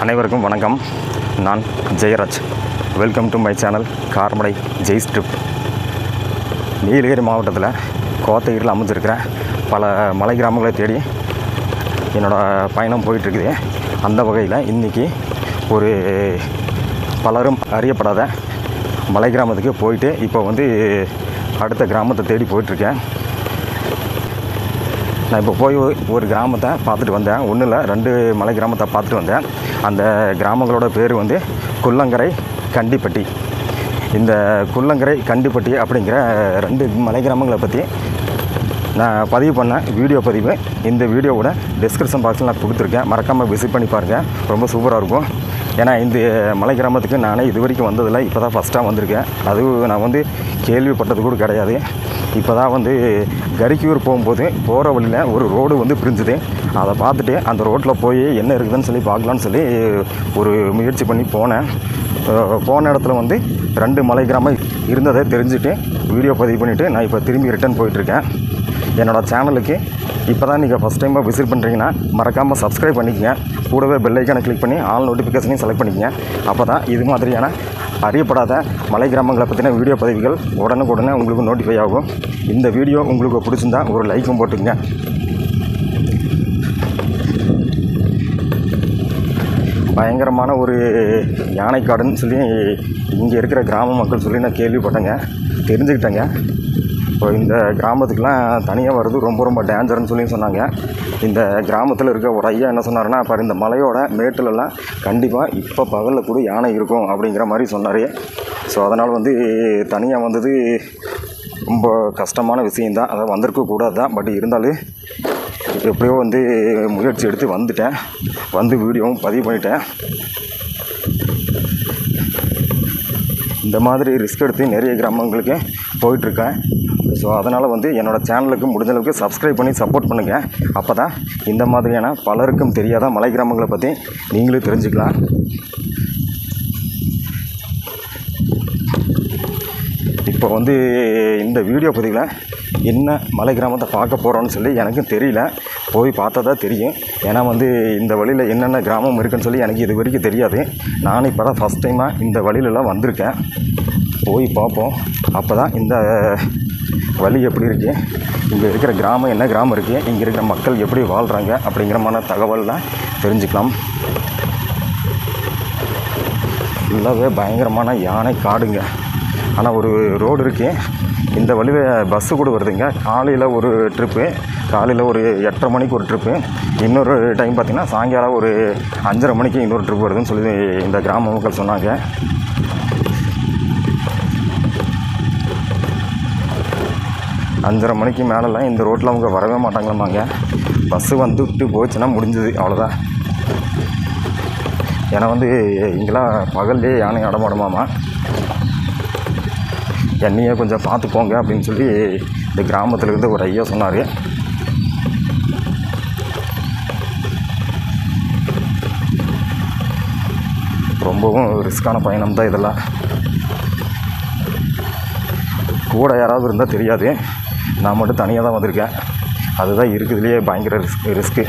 அனைவருக்கும் வணக்கம். நான் Jayaraj. Welcome to my channel Karamadai Jai's trip. Nilgiri மாவட்டத்தில் கோத்தகிரியில் அமைஞ்சிருக்கிற பல மலை கிராமங்களை தேடி என்னோடய பயணம் போயிட்டுருக்குது. அந்த வகையில் இன்றைக்கி ஒரு பலரும் அறியப்படாத மலை கிராமத்துக்கு போயிட்டு இப்போ அடுத்த கிராமத்தை தேடி போயிட்டுருக்கேன். நான் இப்போ போய் ஒரு கிராமத்தை பார்த்துட்டு வந்தேன். ஒன்றும் இல்லை, 2 மலை கிராமத்தை பார்த்துட்டு வந்தேன். அந்த கிராமங்களோட பேர் குள்ளங்கரை, கண்டிப்பட்டி. இந்த குள்ளங்கரை, கண்டிப்பட்டி அப்படிங்கிற 2 மலை கிராமங்களை பற்றி நான் பதிவு பண்ணேன். வீடியோ பதிவு இந்த வீடியோவோட டிஸ்கிரிப்ஷன் பாக்ஸில் நான் கொடுத்துருக்கேன். மறக்காமல் விசிட் பண்ணி பாருங்கள், ரொம்ப சூப்பராக இருக்கும். ஏன்னா இந்த மலை கிராமத்துக்கு நானே இது வரைக்கும் வந்ததில்லை, இப்போ தான் ஃபஸ்ட்டாக வந்திருக்கேன். அதுவும் நான் கேள்விப்பட்டது கூட கிடையாது. இப்போ தான் கரிக்கியூர் போகும்போது போகிற வழியில் ஒரு ரோடு பிரிஞ்சுது. அதை பார்த்துட்டு அந்த ரோட்டில் போய் என்ன இருக்குதுன்னு சொல்லி பார்க்கலான்னு சொல்லி ஒரு முயற்சி பண்ணி போனேன். போன இடத்துல 2 மலை கிராமம் இருந்ததை தெரிஞ்சுட்டு வீடியோ பதிவு பண்ணிவிட்டு நான் இப்போ திரும்பி ரிட்டர்ன் போயிட்டுருக்கேன். என்னோடய சேனலுக்கு இப்போ தான் நீங்கள் ஃபஸ்ட் டைமாக விசிட் பண்ணுறீங்கன்னா மறக்காமல் சப்ஸ்கிரைப் பண்ணிக்கங்க. கூடவே பெல் ஐக்கானை கிளிக் பண்ணி ஆல் நோட்டிஃபிகேஷனையும் செலக்ட் பண்ணிக்கங்க. அப்போ தான் இது மாதிரியான அறியப்படாத மலை கிராமங்களை பற்றின வீடியோ பதிவுகள் உடனுக்குடனே உங்களுக்கு நோட்டிஃபை ஆகும். இந்த வீடியோ உங்களுக்கு பிடிச்சிருந்தா ஒரு லைக்கும் போட்டுக்கங்க. பயங்கரமான ஒரு யானைக்காடுன்னு சொல்லி இங்கே இருக்கிற கிராம மக்கள் சொல்லி நான் கேள்விப்பட்டேங்க, தெரிஞ்சுக்கிட்டேங்க. இப்போ இந்த கிராமத்துக்கெலாம் தனியாக வர்றது ரொம்ப டேஞ்சர்னு சொல்லி சொன்னாங்க. இந்த கிராமத்தில் இருக்க ஒரு ஐயா என்ன சொன்னார்னா, இப்போ இந்த மலையோட மேட்டிலெல்லாம் கண்டிப்பாக இப்போ பகலில் கூட யானை இருக்கும் அப்படிங்கிற மாதிரி சொன்னார். ஸோ அதனால் தனியாக வந்தது ரொம்ப கஷ்டமான விஷயந்தான். அதை வந்திருக்கக்கூடாது தான். பட் இருந்தாலும் எப்படியோ முயற்சி எடுத்து வந்துட்டேன். வீடியோவும் பதிவு பண்ணிட்டேன். இந்த மாதிரி ரிஸ்க் எடுத்து நிறைய கிராமங்களுக்கு போயிட்டுருக்கேன். ஸோ அதனால் என்னோடய சேனலுக்கு முடிஞ்சளவுக்கு சப்ஸ்கிரைப் பண்ணி சப்போர்ட் பண்ணுங்கள். அப்போ தான் இந்த மாதிரியான பலருக்கும் தெரியாத மலை கிராமங்களை பற்றி நீங்களும் தெரிஞ்சுக்கலாம். இப்போ இந்த வீடியோ பதிவில் என்ன மலை கிராமத்தை பார்க்க போகிறோன்னு சொல்லி எனக்கும் தெரியல. போய் பார்த்தா தான் தெரியும். ஏன்னா இந்த வழியில் என்னென்ன கிராமம் இருக்குதுன்னு சொல்லி எனக்கு இது வரைக்கும் தெரியாது. நானும் இப்போ தான் ஃபஸ்ட் டைமாக இந்த வழியிலலாம் வந்திருக்கேன். போய் பார்ப்போம். அப்போ தான் இந்த வழி எப்படி இருக்குது, இங்கே இருக்கிற கிராமம் என்ன கிராமம் இருக்குது, இங்கே இருக்கிற மக்கள் எப்படி வாழ்கிறாங்க அப்படிங்கிறமான தகவல்லாம் தெரிஞ்சுக்கலாம். ஃபுல்லாகவே பயங்கரமான யானை காடுங்க. ஆனால் ஒரு ரோடு இருக்குது. இந்த வழியில் பஸ்ஸு கூட வருதுங்க. காலையில் ஒரு ட்ரிப்பு, காலையில் ஒரு 8:30 மணிக்கு ஒரு ட்ரிப்பு. இன்னொரு டைம் பார்த்திங்கன்னா சாயங்காலம் ஒரு 5:30 மணிக்கு இன்னொரு ட்ரிப் வருதுன்னு சொல்லி இந்த கிராம மக்கள் சொன்னாங்க. 5:30 மணிக்கு மேலெலாம் இந்த ரோட்டில் அவங்க வரவே மாட்டாங்களாமாங்க. பஸ்ஸு விட்டு போச்சுன்னா முடிஞ்சுது, அவ்வளோதான். ஏன்னா இங்கெல்லாம் பகல்லே யானை நடமாடுமாமா. என்னையே கொஞ்சம் பார்த்து போங்க அப்படின்னு சொல்லி இந்த கிராமத்தில் இருந்து ஒரு ஐயா சொன்னார். ரொம்பவும் ரிஸ்க்கான பயணம் தான் இதெல்லாம். கூட யாராவது இருந்தால் தெரியாது, நான் மட்டும் தனியாக தான் வந்திருக்கேன். அதுதான் இருக்குதுலேயே பயங்கர ரிஸ்க்கு.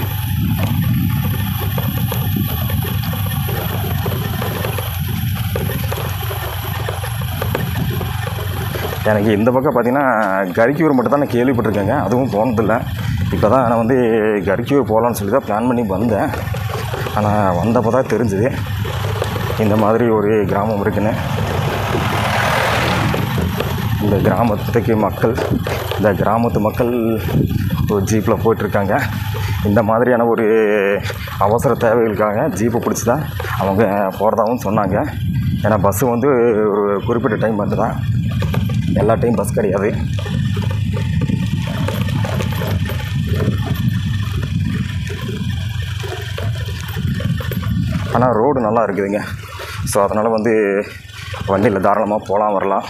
எனக்கு இந்த பக்கம் பார்த்திங்கன்னா கரிக்கியூர் மட்டும் தான் நான் கேள்விப்பட்டிருக்கேங்க. அதுவும் போனதில்லை. இப்போ தான் நான் கரிக்கியூர் போகலான்னு சொல்லி தான் பிளான் பண்ணி வந்தேன். ஆனால் வந்தப்போ தான் தெரிஞ்சுது இந்த மாதிரி ஒரு கிராமம் இருக்குன்னு. இந்த கிராமத்து மக்கள் ஒரு ஜீப்பில் போயிட்டுருக்காங்க. இந்த மாதிரியான ஒரு அவசர தேவைகளுக்காக ஜீப்பை பிடிச்சி தான் அவங்க போகிறதாகவும் சொன்னாங்க. ஏன்னா பஸ்ஸு ஒரு குறிப்பிட்ட டைம் தான், எல்லா டைம் பஸ் கிடையாது. ஆனால் ரோடு நல்லா இருக்குதுங்க. ஸோ அதனால் வண்டியில் தாராளமாக போகலாம் வரலாம்.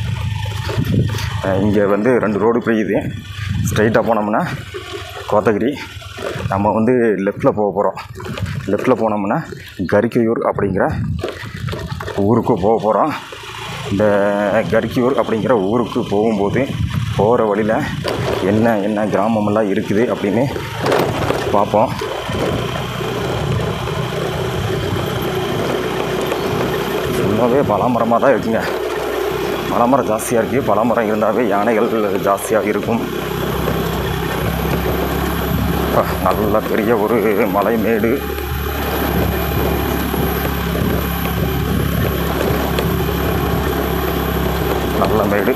இங்கே 2 ரோடு பிரியுது. ஸ்ட்ரைட்டாக போனோம்னா கோத்தகிரி, நம்ம லெஃப்டில் போக போகிறோம். லெஃப்டில் போனோம்னா கரிக்கியூர் அப்படிங்கிற ஊருக்கு போக போகிறோம். இந்த கரிக்கியூர் அப்படிங்கிற ஊருக்கு போகும்போது போகிற வழியில் என்ன கிராமமெல்லாம் இருக்குது அப்படின்னு பார்ப்போம். ஃபுல்லாகவே பலாமரமாக தான் இருக்குங்க. பலாமரம் ஜாஸ்தியாக இருக்குது. பலாமரம் இருந்தாவே யானைகள் ஜாஸ்தியாக இருக்கும். நல்ல பெரிய ஒரு மலை மேடு. நல்ல மேடு.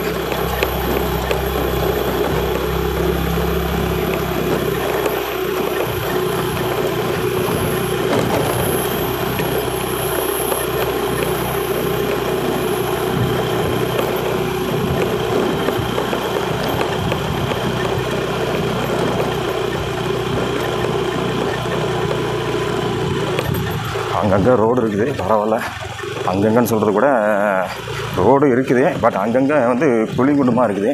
அங்கங்கே ரோடு இருக்குது, பரவாயில்ல. அங்கங்கன்னு சொல்கிறது கூட ரோடு இருக்குது, பட் அங்கங்கே வந்து குழிகுண்டுமாக இருக்குது.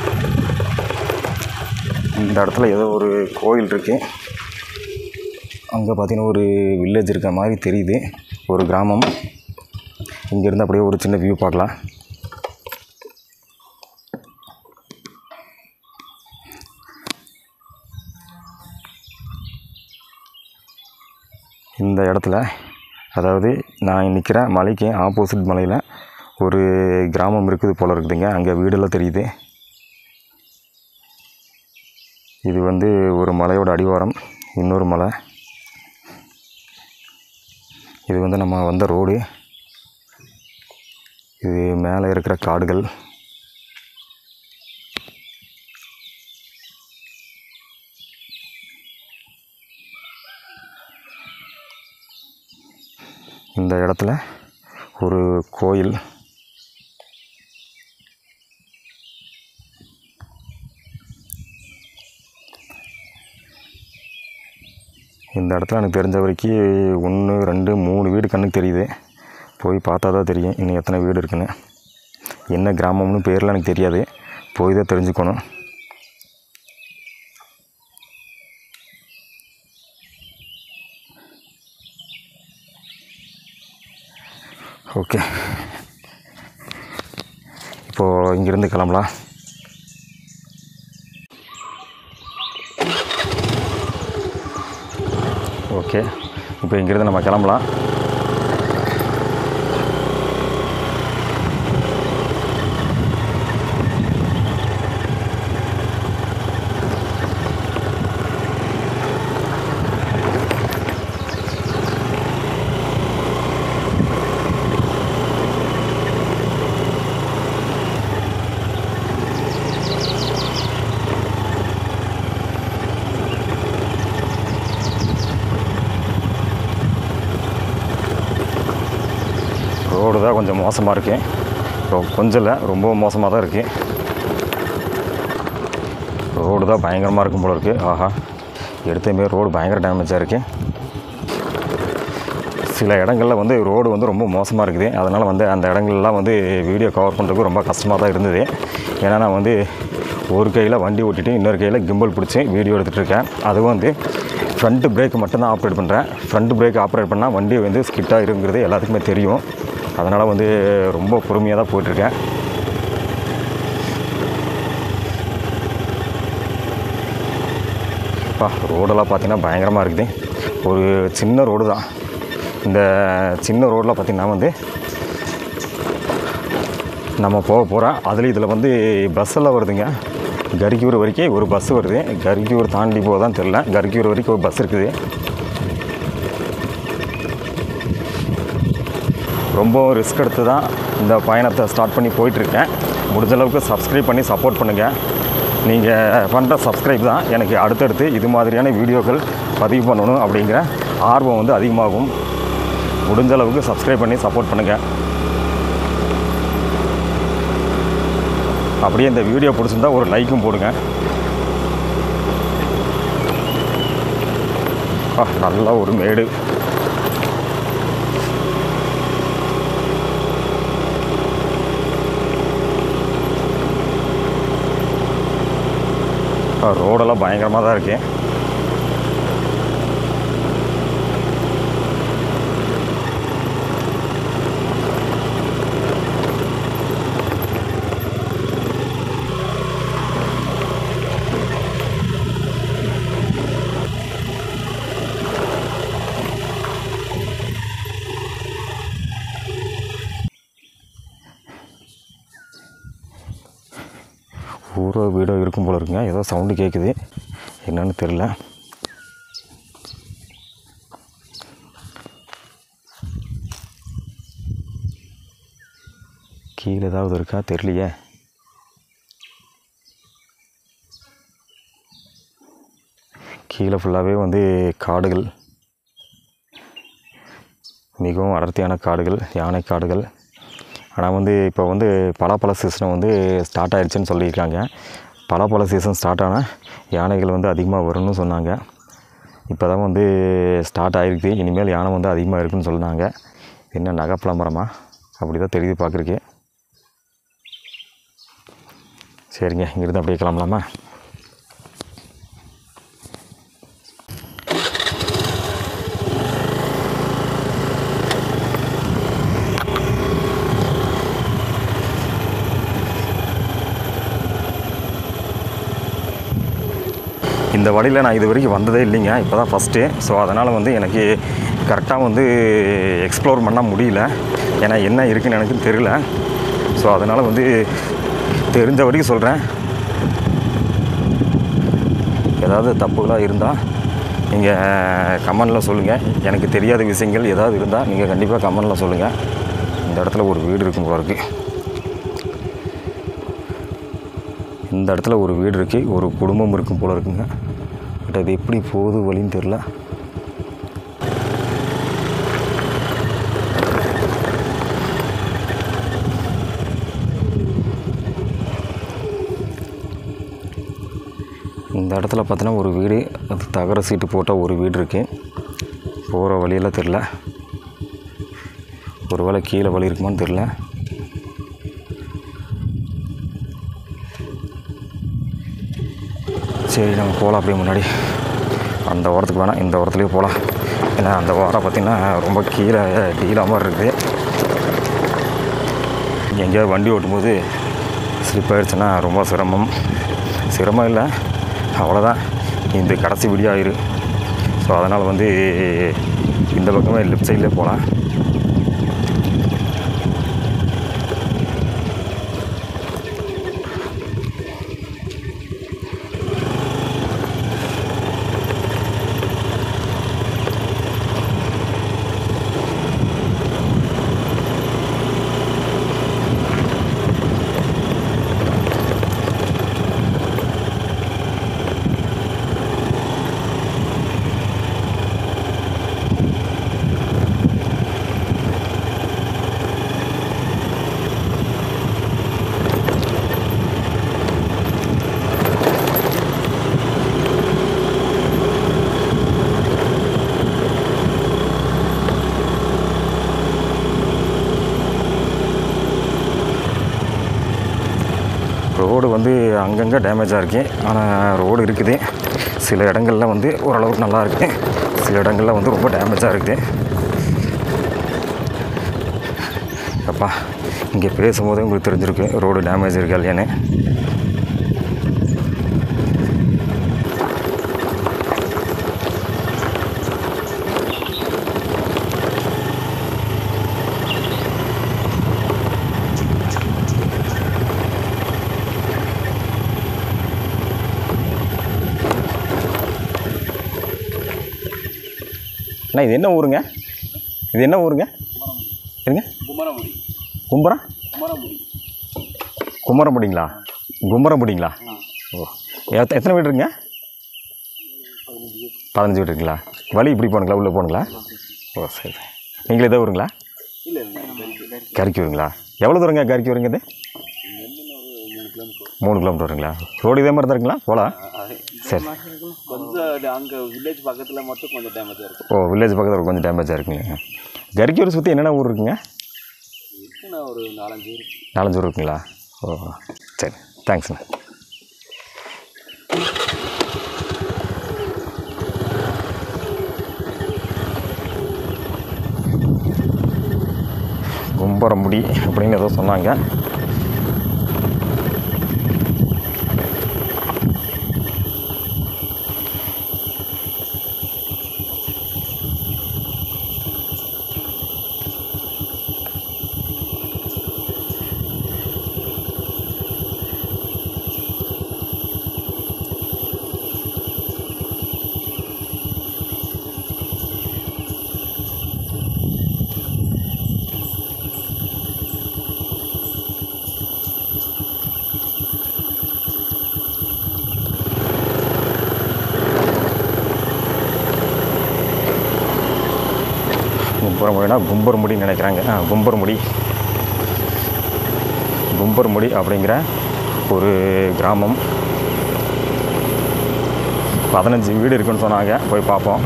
இந்த இடத்துல ஏதோ ஒரு கோயில் இருக்குது. அங்கே பார்த்திங்கன்னா ஒரு வில்லேஜ் இருக்க மாதிரி தெரியுது, ஒரு கிராமம். இங்கேருந்து அப்படியே ஒரு சின்ன வியூ பார்க்கலாம். இந்த இடத்துல அதாவது நான் நிற்கிற மலைக்கு ஆப்போசிட் மலையில் ஒரு கிராமம் இருக்குது போல் இருக்குதுங்க. அங்கே வீடெல்லாம் தெரியுது. இது வந்து ஒரு மலையோட அடிவாரம். இன்னொரு மலை. இது வந்து நம்ம வந்த ரோடு. இது மேலே இருக்கிற காடுகள். இந்த இடத்துல ஒரு கோயில். இந்த இடத்துல எனக்கு தெரிஞ்ச வரைக்கும் 1, 2, 3 வீடு கண்ணுக்கு தெரியுது. போய் பார்த்தா தான் தெரியும் இன்னும் எத்தனை வீடு இருக்குன்னு. என்ன கிராமம்னு பேர்லாம் எனக்கு தெரியாது, போய் தான் தெரிஞ்சுக்கணும். ஓகே, இப்போது இங்கேருந்து கிளம்பலாம். ஓகே, இப்போ இங்கேருந்து நம்ம கிளம்பலாம். ரோடு தான் கொஞ்சம் மோசமாக இருக்குது. கொஞ்சம் இல்லை, ரொம்ப மோசமாக தான் இருக்குது. ரோடு தான் பயங்கரமாக இருக்கும் போல இருக்குது. ஆஹா, எடுத்தமே ரோடு பயங்கர டேமேஜாக இருக்குது. சில இடங்களில் வந்து ரோடு வந்து ரொம்ப மோசமாக இருக்குது. அதனால் வந்து அந்த இடங்கள்லாம் வந்து வீடியோ கவர் பண்ணுறதுக்கு ரொம்ப கஷ்டமாக தான் இருந்தது. ஏன்னா நான் வந்து ஒரு கையில் வண்டி ஓட்டிட்டு இன்னொரு கையில் கிம்பல் பிடிச்சி வீடியோ எடுத்துகிட்ருக்கேன். அதுவும் வந்து ஃப்ரண்ட்டு பிரேக் மட்டும்தான் ஆப்ரேட் பண்ணுறேன். ஃப்ரண்ட் பிரேக் ஆப்ரேட் பண்ணால் வண்டி வந்து ஸ்கிட்டாக இருக்குங்கிறது எல்லாத்துக்குமே தெரியும். அதனால் வந்து ரொம்ப பொறுமையாக தான் போயிட்டுருக்கேன். ரோடெல்லாம் பார்த்திங்கன்னா பயங்கரமாக இருக்குது. ஒரு சின்ன ரோடு தான். இந்த சின்ன ரோடில் பார்த்திங்கன்னா வந்து நம்ம போக போகிறோம். அதில் இதில் வந்து பஸ்ஸெல்லாம் வருதுங்க. கரிக்கூர் வரைக்கும் ஒரு பஸ் வருது. கரிக்கூர் தாண்டி போதான் தெரில, கரிக்கூர் வரைக்கும் ஒரு பஸ் இருக்குது. ரொம்ப ரிஸ்க் எடுத்து தான் இந்த பயணத்தை ஸ்டார்ட் பண்ணி போயிட்டுருக்கேன். முடிஞ்சளவுக்கு சப்ஸ்கிரைப் பண்ணி சப்போர்ட் பண்ணுங்கள். நீங்கள் பண்ணுற சப்ஸ்கிரைப் தான் எனக்கு அடுத்தடுத்து இது மாதிரியான வீடியோக்கள் பதிவு பண்ணணும் அப்படிங்கிற ஆர்வம் வந்து அதிகமாகும். முடிஞ்சளவுக்கு சப்ஸ்கிரைப் பண்ணி சப்போர்ட் பண்ணுங்கள். அப்படியே இந்த வீடியோ பிடிச்சிருந்தா ஒரு லைக்கும் போடுங்க. நல்லா ஒரு மேடு. ரோடெல்லாம் பயங்கரமாக தான் இருக்குது. ஊரோ வீடோ இருக்கும் போல இருக்குங்க. ஏதோ சவுண்டு கேட்குது, என்னன்னு தெரில. கீழே ஏதாவது இருக்கா தெரியலையே. கீழே ஃபுல்லாகவே வந்து காடுகள், மிகவும் அடர்த்தியான காடுகள், யானை காடுகள். ஆனால் வந்து இப்போ வந்து பலாப்பழ சீசன் வந்து ஸ்டார்ட் ஆகிடுச்சின்னு சொல்லியிருக்காங்க. பலாப்பழ சீசன் ஸ்டார்ட் ஆனால் யானைகள் வந்து அதிகமாக வரும்னு சொன்னாங்க. இப்போ தான் வந்து ஸ்டார்ட் ஆகிருக்கு. இனிமேல் யானை வந்து அதிகமாக இருக்குதுன்னு சொன்னாங்க. என்ன நகைப்பழ மரமா அப்படி தான் தெரியுது பார்க்குறக்கு. சரிங்க, இங்கிருந்து அப்படியே கிளம்பலாமா? இந்த வழியில் நான் இது வரைக்கும் வந்ததே இல்லைங்க, இப்போ தான் ஃபஸ்ட்டு. ஸோ அதனால் வந்து எனக்கு கரெக்டாக வந்து எக்ஸ்ப்ளோர் பண்ண முடியல. ஏன்னா என்ன இருக்குதுன்னு எனக்கு தெரியல. ஸோ அதனால் வந்து தெரிஞ்ச வரைக்கும் சொல்கிறேன். ஏதாவது தப்புகளாக இருந்தால் நீங்கள் கமெண்டில் சொல்லுங்கள். எனக்கு தெரியாத விஷயங்கள் ஏதாவது இருந்தால் நீங்கள் கண்டிப்பாக கமெண்டில் சொல்லுங்கள். இந்த இடத்துல ஒரு வீடு இருக்கும் போல இருக்குது. இந்த இடத்துல ஒரு வீடு இருக்குது, ஒரு குடும்பம் இருக்கும் போல இருக்குங்க. பட் அது எப்படி போகுது வழின்னு தெரில. இந்த இடத்துல பார்த்தீங்கன்னா ஒரு வீடு, அது தகர சீட்டு போட்டால் ஒரு வீடு இருக்குது. போகிற வழியெல்லாம் தெரில. ஒரு வேளை கீழே வழி இருக்குமான்னு தெரில. சரி, நம்ம போகலாம். அப்படியே முன்னாடி அந்த ஓரத்துக்கு வேணாம், இந்த ஓரத்துலேயே போகலாம். ஏன்னா அந்த ஓரம் பார்த்திங்கன்னா ரொம்ப கீழே டீலாக மாதிரி இருக்குது. எங்கேயாவது வண்டி ஓட்டும்போது ஸ்லிப் ஆகிடுச்சுன்னா ரொம்ப சிரமம் இல்லை, அவ்வளோதான். இந்த கடைசி வீடியோ ஆயிரு. ஸோ அதனால் வந்து இந்த பக்கமே லெஃப்ட் சைட்லேயே போகலாம். ரோடு வந்து அங்கங்கே டேமேஜாக இருக்குது. ஆனால் ரோடு இருக்குது. சில இடங்களில் வந்து ஓரளவுக்கு நல்லா இருக்குது, சில இடங்களில் வந்து ரொம்ப டேமேஜாக இருக்குது. அப்பா, இங்கே பேசும்போதே உங்களுக்கு தெரிஞ்சிருக்கு ரோடு டேமேஜ் இருக்கா இல்லையான்னு. அண்ணா, இது என்ன ஊருங்க? இது என்ன ஊருங்க? என்னங்க? குமரமுடிங்களா? குமரமுடிங்களா? ஓ, எத்தனை வீடு இருக்குங்க? 15 வீடு இருக்குங்களா? வழி இப்படி போனுங்களா, உள்ளே போனுங்களா? ஓ சரி. நீங்களே எதாவது ஊருங்களா? கறிக்கு வருங்களா? எவ்வளோ தூரங்க கறிக்கு வருங்க? இது 3 கிலோமீட்டர் வருங்களா? ரோடு இதே மாதிரி தான் இருக்குங்களா? போகலாம். சரி. கொஞ்சம் அங்கே வில்லேஜ் பக்கத்தில் மட்டும் கொஞ்சம் டேமேஜாக இருக்குது. ஓ, வில்லேஜ் பக்கத்தில் கொஞ்சம் டேமேஜாக இருக்குங்க. கறிக்கூரை சுற்றி என்னென்ன ஊர் இருக்குங்க? இருக்குண்ணா, ஒரு 4-5 ஊர். 4-5 ஊர் இருக்குங்களா? ஓ சரி, தேங்க்ஸ்ண்ணா. கும்பரமுடி அப்படின்னு ஏதோ சொன்னாங்க. கும்பரமுடினா கும்பரமுடின்னு நினைக்கிறாங்க. கும்பரமுடி அப்படிங்கிற ஒரு கிராமம். 15 வீடு இருக்குன்னு சொன்னாங்க. போய் பார்ப்போம்.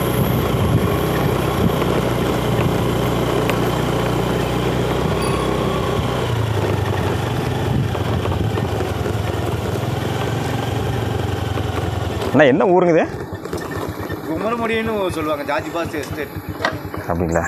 அண்ணா என்ன ஊருங்க இது? குமரமுடின்னு சொல்லுவாங்க. ஜாஜிபாஸ் எஸ்டேட் அப்படிங்களா?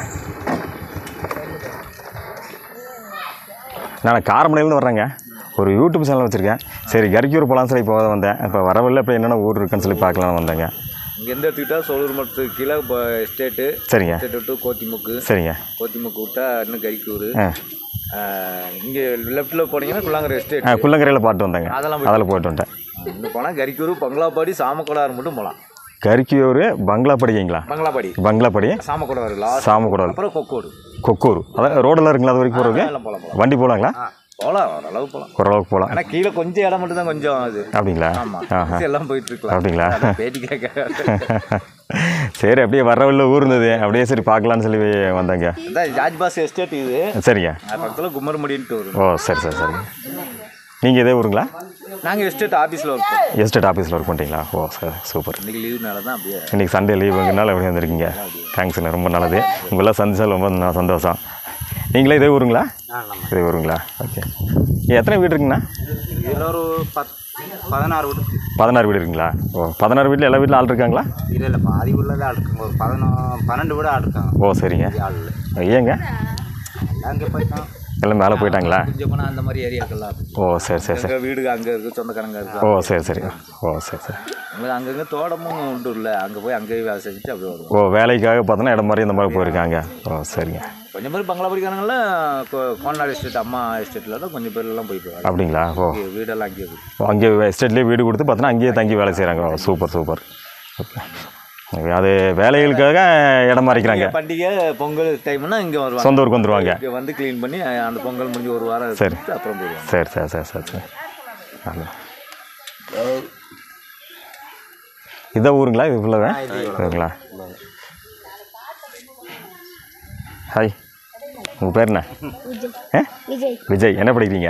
நான் காரமடையிலேருந்து வர்றேங்க. ஒரு யூடியூப் சேனல் வச்சுருக்கேன். சரி கரிக்கூர் போகலான்னு சொல்லி இப்போ வந்தேன். இப்போ வரவில்லை. இப்போ என்னென்ன ஊர் இருக்குன்னு சொல்லி பார்க்கலான்னு வந்தேங்க. இங்கேருந்து எடுத்துக்கிட்டா சோழூர் மட்டத்துக்கு கீழே இப்போ எஸ்டேட்டு. சரிங்க. எஸ்டேட் விட்டு கோத்திமுக்கு. சரிங்க. கோத்திமுக்கு விட்டா இன்னும் கரிக்கூர். இங்கே லெஃப்ட்டில் போனீங்கன்னா குள்ளங்கரை எஸ்டேட். குள்ளங்கரையில் பாட்டு வந்தேங்க. அதில் போயிட்டு வந்துட்டேன். இன்னும் போனால் கரிக்கூர், பங்களாப்பாடி, சாமக்கோடாறு மட்டும் போகலாம். கரிக்கூர் பங்களாப்படிங்களா? பங்களாப்படி சாமக்கோடாறு அப்புறம் கொக்கூர். அதான் ரோடெல்லாம் இருக்குங்களா? அது வரைக்கும் போகிறதுக்கு வண்டி போகலாங்களா? போகலாம், ஓரளவுக்கு போகலாம். ஆனால் கீழே கொஞ்சம் இடம் மட்டும் தான் கொஞ்சம் அது. அப்படிங்களா? ஆமாம், எல்லாம் போயிட்டு இருக்கலாம். அப்படிங்களா? பேட்டி கேட்க. சரி, அப்படியே வரவில்லை ஊர் இருந்தது. அப்படியே சரி பார்க்கலான்னு சொல்லி வந்தாங்க. ஜாஜிபாஸ் எஸ்டேட் இது. சரிங்க. பக்கத்தில் குமரமுடின்ட்டு வரும். ஓ சரி. நீங்கள் இதே ஊருங்களா? நாங்கள் எஸ்டேட் ஆஃபீஸில் ஒர்க் பண்ணுறீங்களா? Oh sir, super. இன்றைக்கி லீவுனால தான் அப்படியே. இன்றைக்கி சண்டே லீவுங்கனால அப்படியே வந்திருக்கீங்க. தேங்க்ஸ்ண்ணா, ரொம்ப நல்லது. உங்களெல்லாம் சந்திச்சால் ரொம்ப சந்தோஷம். நீங்களே இதே ஊருங்களா? ஓகே. எத்தனை வீடு இருக்குங்கண்ணா? இதில் ஒரு 16 வீடு. 16 வீடு இருக்குங்களா? ஓ 16 வீட்டில் எல்லா வீட்டிலும் ஆள் இருக்காங்களா? இல்லை, பாதி உள்ளதே ஆள் இருக்காங்க. ஒரு 12 வீடு ஆள் இருக்காங்க. ஓ சரிங்க. ஏங்க அங்கே போயிட்டான், எல்லாம் மேலே போயிட்டாங்களா? கொஞ்சம் போனால் அந்த மாதிரி ஏரியாக்கெல்லாம். ஓ சரி. வீடு அங்கே இருக்குது, சொந்தக்காரங்க இருக்குது. ஓ சரி. உங்களுக்கு அங்கங்கே தோட்டமும் உண்டு இல்லை, அங்கே போய் அங்கேயே வேலை செஞ்சுட்டு அப்படியே வருவோம். ஓ வேலைக்காக பார்த்தோன்னா இடம் மாதிரி இந்த மாதிரி போயிருக்காங்க. ஓ சரிங்க. கொஞ்சம் பேர் பங்களாபடிக்காரங்களாம் கோனாடு எஸ்டேட், அம்மா எஸ்டேட்டில் தான் கொஞ்சம் பேர்லாம் போயிருக்காங்க. அப்படிங்களா? ஓ வீடெல்லாம் அங்கேயே இருக்குது. அங்கே எஸ்டேட்லேயே வீடு கொடுத்து பார்த்தோன்னா அங்கேயே தங்கி வேலை செய்கிறாங்க. Oh super. அது வேலைகளுக்காக இடம் மாறிக்கிறாங்க. பண்டிகை பொங்கல் டைம்னா இங்கே வருவாங்க, சொந்த ஊருக்கு வந்துடுவாங்க. இங்கே வந்து க்ளீன் பண்ணி அந்த பொங்கல் முடிஞ்சு ஒரு வாரம். சரி, அப்புறம் போயிடுவாங்க. சரி. இதான் ஊருங்களா? இது ஃபுல்லாக ஹாய், உங்கள் பேர் என்ன? விஜய். என்ன படிக்கிறீங்க?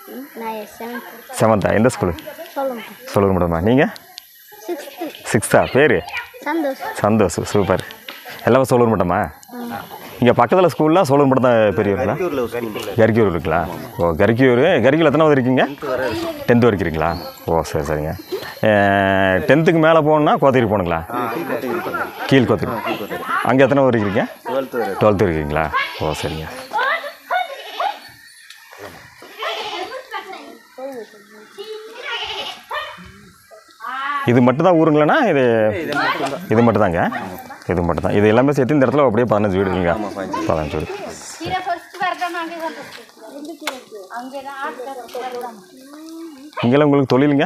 7th. எந்த ஸ்கூலு? சோழூர் மட்டுமா? நீங்கள் 6th. பேர்? சந்தோஷ். சூப்பர். எல்லாமே சோழூர் மட்டுமா? இங்கே பக்கத்தில் ஸ்கூல்லாம் சோழூர் மட்டும் தான் பெரியவர்களா? கரிக்கூர் இருக்குங்களா? ஓ கரிக்கூர் எத்தனாவது இருக்கீங்க? 10th வரைக்கும் இருக்கீங்களா? ஓ சரிங்க. 10th மேலே போகணுன்னா கோத்தகிரி போகணுங்களா? கீழ் கோத்தகிரி. அங்கே எத்தனாவது வரைக்கும் இருக்கீங்க? 12th இருக்கீங்களா? ஓ சரிங்க. இது மட்டும்தான் ஊருங்களாண்ணா? இது மட்டும்தாங்க. இது எல்லாமே சேர்த்து இந்த இடத்துல அப்படியே 15 வீடு இருக்குங்க. 15 வீடு. இங்கெல்லாம் உங்களுக்கு தொழிலுங்க?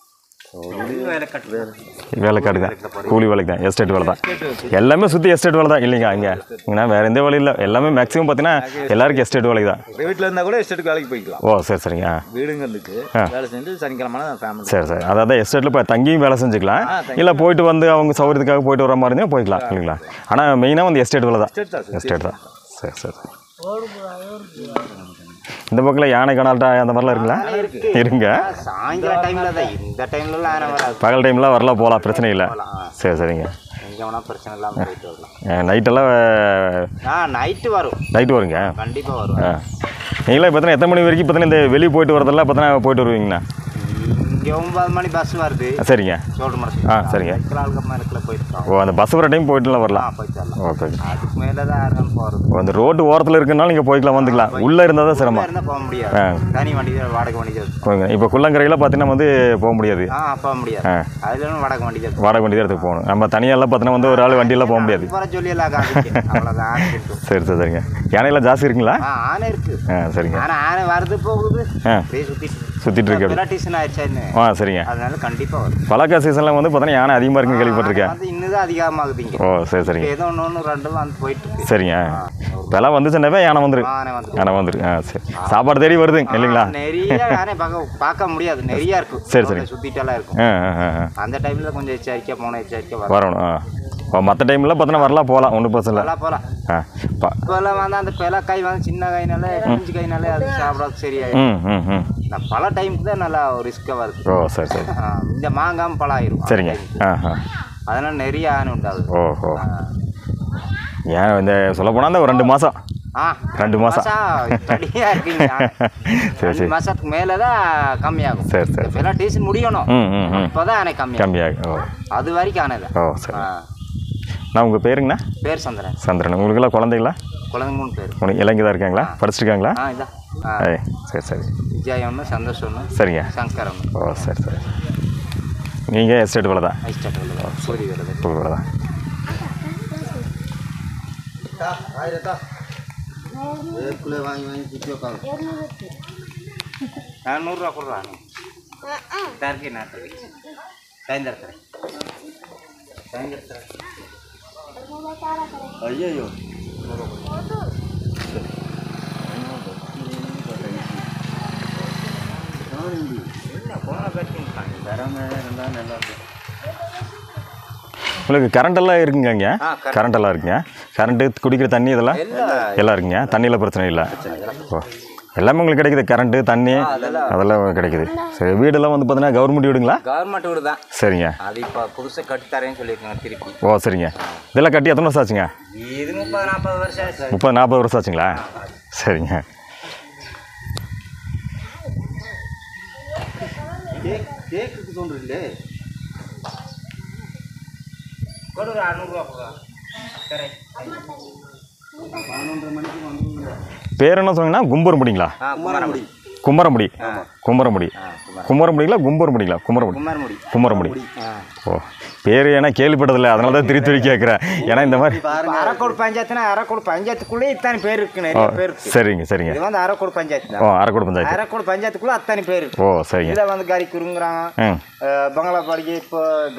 வேலைக்காடு தான், கூலி வேலைக்கு தான், எஸ்டேட் வேலை தான். எல்லாமே சுற்றி எஸ்டேட் வேலை தான் இல்லைங்க இங்கே? இங்கன்னா வேறு எந்த வேலை இல்லை. எல்லாமே மேக்ஸிமம் பார்த்தீங்கன்னா எல்லாருக்கும் எஸ்டேட் வேலைக்கு தான். வீட்டில் இருந்தால் கூட எஸ்டேட்டுக்கு வேலைக்கு போய்க்கலாம். ஓ சரிங்க. வீடுங்களுக்கு வேலை செஞ்சு சனிக்கிழமை ஃபேமிலி. சரி. அதாவது எஸ்டேட்டில் இப்போ தங்கியும் வேலை செஞ்சுக்கலாம், இல்லை போயிட்டு வந்து அவங்க சௌகரியத்துக்காக போயிட்டு வர மாதிரி இருந்தால் போய்க்கலாம் இல்லைங்களா? ஆனால் மெயினாக வந்து எஸ்டேட் வேலை தான். எஸ்டேட் தான். சரி. இந்த பக்கத்தில் யானை கனால்ட்டா அந்த மாதிரிலாம் இருக்குங்களா? இருங்க. சாயங்கால டைமில் தான், இந்த டைம்லலாம் யானை வராது. பகல் டைம்லாம் வரலாம், போகலாம், பிரச்சனை இல்லை. சரிங்க. எங்கே வேணால் பிரச்சனை இல்லாமல் போயிட்டு வரலாம். நைட்டெல்லாம்? நைட்டு வருங்க. கண்டிப்பாக வரும். நீங்களே பார்த்தீங்கன்னா எத்தனை மணி வரைக்கும் பார்த்தீங்கன்னா இந்த வெளியே போயிட்டு வரதெல்லாம் பார்த்தீங்கன்னா போயிட்டு வருவீங்கண்ணா? இங்கே 9 மணி பஸ் வருது. சரிங்க. சரிங்க. ஓ அந்த பஸ் வர டைம் போயிட்டுலாம் வரலாம். ஓகே. அதுக்கு மேலே தான் யாரும் போகிறது. அந்த ரோட்டு ஓரத்தில் இருக்குனாலும் நீங்கள் போய்க்கலாம், வந்துக்கலாம். உள்ளே இருந்தால் தான் சிரமம். போக முடியாது. தனி வண்டி, வாடகை வண்டி போங்க. இப்போ குள்ளங்கரையில் பார்த்தீங்கன்னா வந்து போக முடியாது. போக முடியாது. அதில் வாடகை வண்டி தான் எடுத்துக்கு போகணும். நம்ம தனியாலாம் பார்த்தீங்கன்னா வந்து ஒரு ஆள் வண்டியெல்லாம் போக முடியாது. சரிங்க. யானையெல்லாம் ஜாஸ்தி இருக்குங்களா? ஆனை இருக்குது. சரிங்க. ஆனை வருது போகுது சுற்றிட்டு இருக்கு. சரிங்க. அதனால கண்டிப்பாக வரும். பழக்க சீசனில் வந்து பார்த்தீங்கன்னா யானை அதிகமாக இருக்குன்னு கேள்விப்பட்டிருக்கேன். இன்னும் அதிகமாகுதுங்க. ஓ சரிங்க. ஏதோ ஒன்று 2 வந்து போயிட்டு. சரிங்க. இப்போலாம் வந்துச்சுன்னாவே யானை வந்துரு. சரி. சாப்பாடு தேடி வருது இல்லைங்களா? நிறைய யானை பார்க்க முடியாது, நிறையா இருக்கும். சரி. சுற்றிட்டாலாம் இருக்கும். அந்த டைமில் கொஞ்சம் எச்சரிக்கையாக போகணும், எச்சரிக்கையாக வரணும். இப்போ மற்ற டைமில் பார்த்தீங்கன்னா வரலாம் போகலாம், ஒன்றும் பிரச்சனை இல்லை. நல்லா போகலாம். இப்போல்லாம் வந்து அந்த காய் வந்து சின்ன காய்னால பிஞ்சு காய்னாலே அது சாப்பிடாது சரியாயிடும். நான் பல டைமுக்கு தான் நல்லா ரிஸ்க்காக வருது. ஓ சரி சரி. இந்த மாங்காமல் பழம் ஆயிரும். சரிங்க. அதனால் நிறைய ஆணை உண்டாகுது. ஓஹோ. ஏன் இந்த சொல்ல போனால் அந்த ஒரு 2 மாதம் 2 மாதம் சரியாக இருக்குங்க. சரி சரி. 2 மாதத்துக்கு மேலே தான் கம்மியாகும். சரி சரி. இப்போலாம் டீசன் முடியணும். இப்போ தான் ஆனை கம்மியாகும். ஓ அது வரைக்கும் ஆனை தான். ஓ சரி. நான் உங்கள் பேருங்கண்ணா? பேர் சந்திரன். சந்திரன். உங்களுக்கெல்லாம் குழந்தைங்களா? குழந்தைங்க 3 பேர். உனக்கு எல்லாம் இங்கே தான் இருக்காங்களா? படிச்சிருக்காங்களா? இதான். சரி சரி. விஜய் ஒன்று, சந்தோஷ் ஒன்று, சரிங்க. சங்கர் ஒன்று. ஓ சரி சரி. நீங்கள் எஸ்டேட் வேலை தான்? எஸ்டேட் வேலை தான். கூலி வேலை தான். கூலி வேலை தான். நான் 100 ரூபா கொடுறான். தரக்கி நாட்டு சாயந்தரத்தில் ஐயோ உங்களுக்கு கரண்டெல்லாம் இருக்குங்க இங்கே? கரண்டெல்லாம் இருக்குங்க. கரண்ட்டு, குடிக்கிற தண்ணி இதெல்லாம் எல்லாம் இருக்குங்க. தண்ணியில் பிரச்சனை இல்லை. ஓ எல்லாமே உங்களுக்கு கிடைக்குது. கரண்ட்டு, தண்ணி அதெல்லாம் கிடைக்குது. சரி. வீடெல்லாம் வந்து பார்த்தீங்கன்னா கவர்மெண்ட் வீடுங்களா? கவர்மெண்ட் வீடு தான். சரிங்க. அது இப்போ புதுசாக கட்டி தரேன்னு சொல்லியிருக்காங்க திருப்பி. ஓ சரிங்க. இதெல்லாம் கட்டி எத்தனை வருஷம் ஆச்சுங்க? இது 30-40 வருஷம் ஆச்சு. 30-40 வருஷம் ஆச்சுங்களா? சரிங்க. கேக்குக்கு தோன்றுங்களே. ஒரு 600 ரூபா போதா? சரி. 11:30 மணிக்கு வந்து. பேர் என்ன சொன்னீங்கன்னா? கும்பரமுடிங்களா? குமரமுடி. குமரமுடி. குமரமுடி. குமரமுடிங்களா? கும்பரமுடிங்களா? குமரமுடி. குமரமுடி. ஓ பேர் ஏன்னா கேள்விப்பட்டதில்லை, அதனால தான் திருத்தி கேட்குறேன். ஏன்னா இந்த மாதிரி அரக்கோடு பஞ்சாயத்துனா அரக்கோடு பஞ்சாயத்துக்குள்ளே இத்தனை பேர் இருக்கு. நிறைய பேர் இருக்கு. சரிங்க சரிங்க. இது வந்து அரக்கோடு பஞ்சாயத்து. ஓ அரக்கோடு பஞ்சாயத்து. அரக்கோடு பஞ்சாயத்துக்குள்ளே அத்தனை பேர் இருக்கு. ஓ சரிங்க. இதில் வந்து கரிக்குருங்கிறாங்க, பங்களாபாடி. இப்போ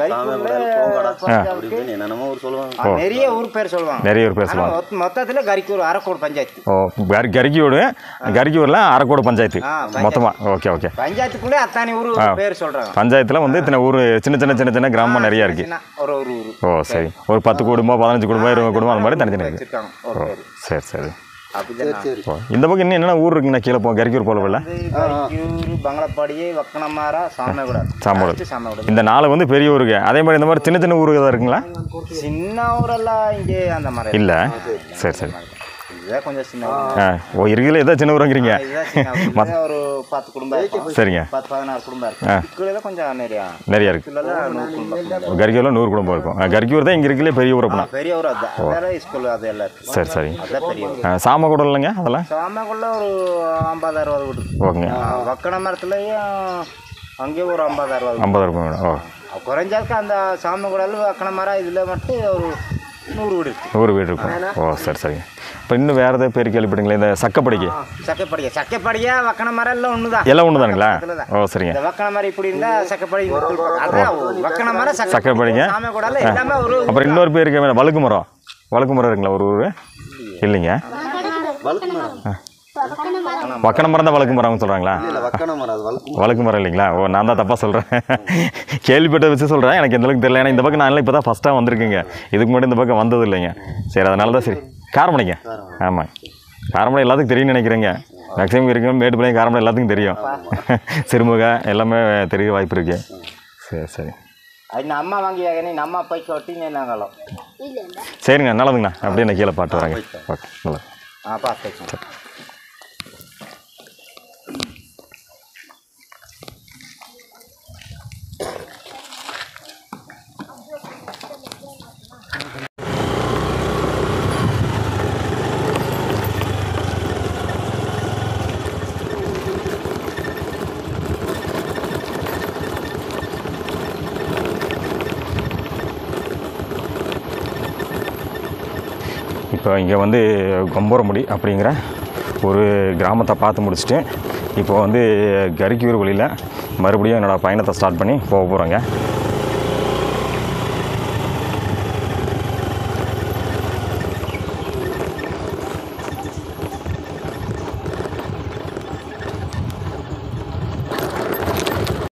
நிறைய ஊர் பேர் சொல்லுவாங்க. நிறைய ஊர் பேர் சொல்லுவாங்க. மொத்தத்தில் கரிக்கூர் அரக்கோடு பஞ்சாயத்து. ஓ கரிக்கூரில் அரக்கோடு பஞ்சாயத்து மொத்தமாக. Okay okay. பஞ்சாயத்துக்குள்ளே அத்தனை ஊர் பேர் சொல்கிறாங்க. பஞ்சாயத்தில் வந்து இத்தனை ஊர், சின்ன கிராமம் நிறையா இருக்கு. ஒரு ஊர். ஓ சரி. ஒரு 10 குடும்பம், 15 குடும்பம், 20 குடும்பம் அந்த மாதிரி தனித்தனி இருக்கு. ஓ சரி சரி. ஓ இந்த பக்கம் இன்னும் என்னென்ன ஊர் இருக்குங்கண்ணா? கீழே போ கரிக்கூர் போல பங்களாபாடி, வக்கனமாரா, சாமகுடா. இந்த 4 வந்து பெரிய ஊருக்கு. அதே மாதிரி இந்த மாதிரி சின்ன ஊருக்கு தான் இருக்குங்களா? சின்ன ஊரெல்லாம் இங்கே அந்த மாதிரி இல்லை. சரி சரி. கொஞ்சம் சின்ன. ஓ இருக்குல்ல, ஏதோ சின்ன ஊருங்கிறீங்க. ஒரு 10 குடும்பம். சரிங்க. 10-16 குடும்பம் இருக்கு. கொஞ்சம் நிறையா இருக்கு. கரிக்கூரில் 100 குடும்பம் இருக்கும். கரிக்கூர் தான் இங்கே இருக்குல்ல பெரிய ஊர். பெரிய ஊர் அதுதான். ஸ்கூல் அது எல்லாம் இருக்கு. சரி சரி. சாமகுடம் இல்லைங்க? அதெல்லாம் சாமகுடில் ஒரு 50-60 வீடு. ஓகேங்க. வக்கன மரத்துலையும் அங்கேயும் ஒரு 50-60. 50 ஓ குறைஞ்சாருக்கு அந்த சாமகுடல் வக்கன மரம் இதில் மட்டும் ஒரு 100 வீடு இருக்கு. 100 வீடு இருக்கும். ஓ சரி சரிங்க. இப்போ இன்னும் வேறு ஏதாவது பேர் கேள்விப்பட்டீங்களா? இந்த சக்கப்படிக்கு. சக்கப்படியா வக்கன மரம் எல்லாம் ஒன்று தான். எல்லாம் ஒன்று தானுங்களா? ஓ சரிங்க. இந்த வக்கன மரம் இப்படி இருந்தால் சக்கப்படி. வக்கன மரம் சக்கப்படிங்க. எல்லாமே ஒரு. அப்புறம் இன்னொரு பேர் இருக்கு, வழுக்கு மரம். வழுக்கு மரம் இருக்குங்களா ஒரு ஊர்? இல்லைங்க. வக்கன மரம் தான் வழுக்கு மரம்னு சொல்கிறாங்களா? வழுக்கு மரம் இல்லைங்களா? ஓ நான் தான் தப்பாக சொல்கிறேன். கேள்விப்பட்ட வச்சு சொல்கிறேன். எனக்கு எந்தளவுக்கு தெரியல. ஏன்னா இந்த பக்கம் நான் இப்போ தான் ஃபஸ்ட்டாக வந்திருக்கேங்க. இதுக்கு முன்னாடி இந்த பக்கம் வந்தது இல்லைங்க. சரி அதனால தான். சரி. காரமடைங்க. ஆமாம் காரமடை எல்லாத்துக்கும் தெரியும்னு நினைக்கிறேங்க. மேக்ஸிமம் இருக்கும். மேட்டுப்பாளையம் காரமடை எல்லாத்துக்கும் தெரியும். சிறுமுக எல்லாமே தெரிய வாய்ப்பு இருக்குது. சரி சரி. அம்மா வாங்கி நம்ம போய் சொட்டினாங்களோ. சரிங்க நல்லதுங்கண்ணா. அப்படியே நான் கீழே பாட்டு வராங்க. ஓகே நல்லது. பார்த்து. இப்போ இங்கே வந்து கொம்பரமுடி அப்படிங்கிற ஒரு கிராமத்தை பார்த்து முடிச்சுட்டு இப்போ வந்து கரிக்கூர் வழியில் மறுபடியும் என்னோடய பயணத்தை ஸ்டார்ட் பண்ணி போக போகிறோங்க.